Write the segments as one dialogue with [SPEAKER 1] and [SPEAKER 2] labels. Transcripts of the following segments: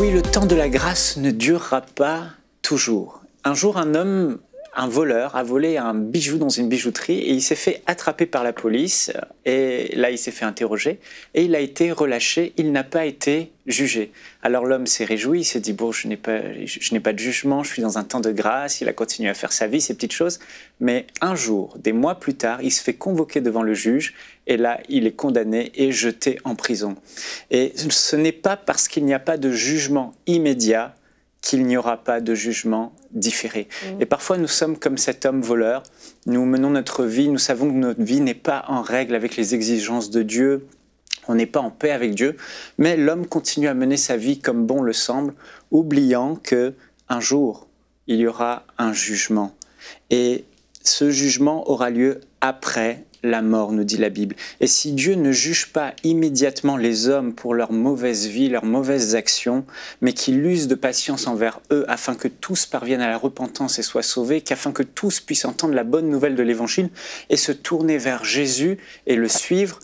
[SPEAKER 1] Oui, le temps de la grâce ne durera pas toujours. Un jour, un homme, un voleur, a volé un bijou dans une bijouterie et il s'est fait attraper par la police. Et là, il s'est fait interroger et il a été relâché. Il n'a pas été jugé. Alors l'homme s'est réjoui, il s'est dit « bon, je n'ai pas de jugement, je suis dans un temps de grâce ». Il a continué à faire sa vie, ses petites choses. Mais un jour, des mois plus tard, il se fait convoquer devant le juge et là, il est condamné et jeté en prison. Et ce n'est pas parce qu'il n'y a pas de jugement immédiat qu'il n'y aura pas de jugement différé. Et parfois, nous sommes comme cet homme voleur. Nous menons notre vie, nous savons que notre vie n'est pas en règle avec les exigences de Dieu. On n'est pas en paix avec Dieu. Mais l'homme continue à mener sa vie comme bon le semble, oubliant qu'un jour, il y aura un jugement. Et ce jugement aura lieu après la mort, nous dit la Bible. Et si Dieu ne juge pas immédiatement les hommes pour leur mauvaise vie, leurs mauvaises actions, mais qu'il use de patience envers eux afin que tous parviennent à la repentance et soient sauvés, qu'afin que tous puissent entendre la bonne nouvelle de l'Évangile et se tourner vers Jésus et le suivre,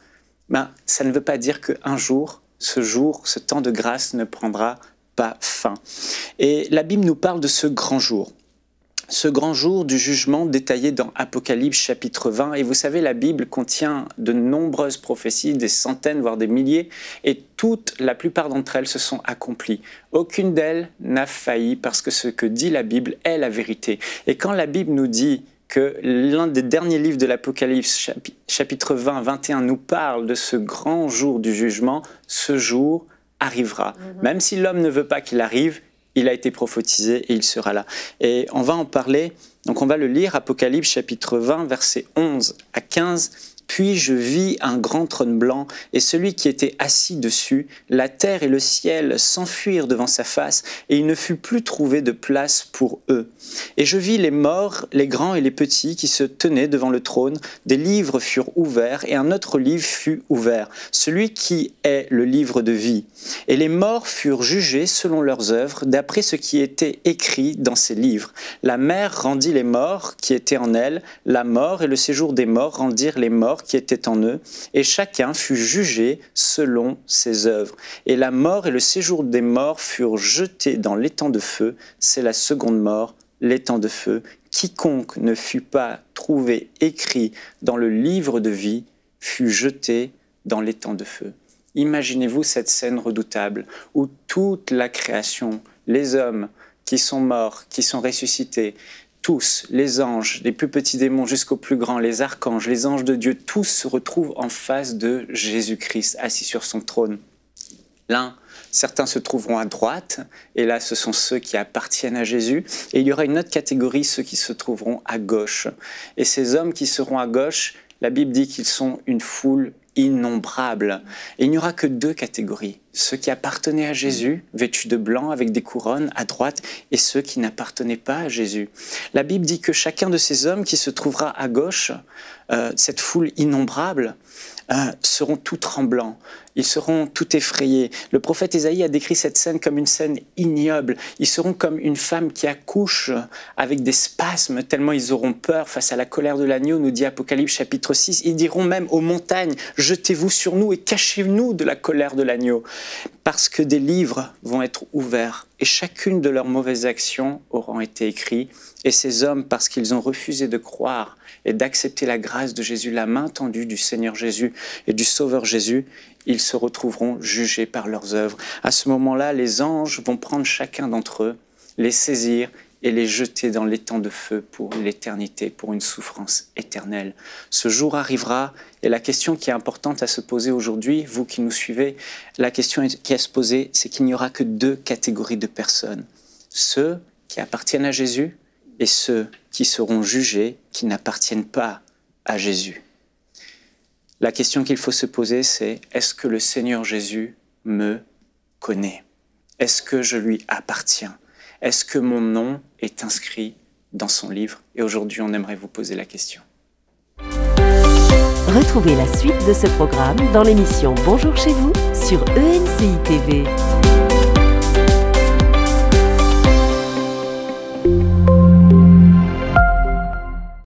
[SPEAKER 1] ça ne veut pas dire qu'un jour, ce temps de grâce ne prendra pas fin. Et la Bible nous parle de ce grand jour. Ce grand jour du jugement détaillé dans Apocalypse chapitre 20. Et vous savez, la Bible contient de nombreuses prophéties, des centaines, voire des milliers, et la plupart d'entre elles se sont accomplies. Aucune d'elles n'a failli parce que ce que dit la Bible est la vérité. Et quand la Bible nous dit que l'un des derniers livres de l'Apocalypse, chapitre 20, 21, nous parle de ce grand jour du jugement, ce jour arrivera. Même si l'homme ne veut pas qu'il arrive, il a été prophétisé et il sera là. Et on va en parler, donc on va le lire, Apocalypse chapitre 20, versets 11 à 15. « Puis je vis un grand trône blanc, et celui qui était assis dessus, la terre et le ciel s'enfuirent devant sa face, et il ne fut plus trouvé de place pour eux. Et je vis les morts, les grands et les petits, qui se tenaient devant le trône. Des livres furent ouverts, et un autre livre fut ouvert, celui qui est le livre de vie. Et les morts furent jugés selon leurs œuvres, d'après ce qui était écrit dans ces livres. La mer rendit les morts qui étaient en elle, la mort et le séjour des morts rendirent les morts qui étaient en eux, et chacun fut jugé selon ses œuvres. Et la mort et le séjour des morts furent jetés dans l'étang de feu. C'est la seconde mort, l'étang de feu. Quiconque ne fut pas trouvé écrit dans le livre de vie fut jeté dans l'étang de feu. » Imaginez-vous cette scène redoutable où toute la création, les hommes qui sont morts, qui sont ressuscités, tous, les anges, les plus petits démons jusqu'aux plus grands, les archanges, les anges de Dieu, tous se retrouvent en face de Jésus-Christ, assis sur son trône. Certains se trouveront à droite, et là ce sont ceux qui appartiennent à Jésus, et il y aura une autre catégorie, ceux qui se trouveront à gauche. Et ces hommes qui seront à gauche, la Bible dit qu'ils sont une foule innombrable. Et il n'y aura que deux catégories. Ceux qui appartenaient à Jésus, vêtus de blanc avec des couronnes à droite, et ceux qui n'appartenaient pas à Jésus. La Bible dit que chacun de ces hommes qui se trouvera à gauche, cette foule innombrable, seront tout tremblants, ils seront tout effrayés. Le prophète Ésaïe a décrit cette scène comme une scène ignoble. Ils seront comme une femme qui accouche avec des spasmes, tellement ils auront peur face à la colère de l'agneau, nous dit Apocalypse chapitre 6. Ils diront même aux montagnes, jetez-vous sur nous et cachez-nous de la colère de l'agneau. Parce que des livres vont être ouverts et chacune de leurs mauvaises actions auront été écrites. Et ces hommes, parce qu'ils ont refusé de croire et d'accepter la grâce de Jésus, la main tendue du Seigneur Jésus et du Sauveur Jésus, ils se retrouveront jugés par leurs œuvres. À ce moment-là, les anges vont prendre chacun d'entre eux, les saisir et les jeter dans l'étang de feu pour l'éternité, pour une souffrance éternelle. Ce jour arrivera, et la question qui est importante à se poser aujourd'hui, vous qui nous suivez, la question qui est à se poser, c'est qu'il n'y aura que deux catégories de personnes. Ceux qui appartiennent à Jésus et ceux qui seront jugés, qui n'appartiennent pas à Jésus. La question qu'il faut se poser, c'est « Est-ce que le Seigneur Jésus me connaît? Est-ce que je lui appartiens? Est-ce que mon nom est inscrit dans son livre ?» Et aujourd'hui, on aimerait vous poser la question.
[SPEAKER 2] Retrouvez la suite de ce programme dans l'émission Bonjour chez vous sur ENCI TV.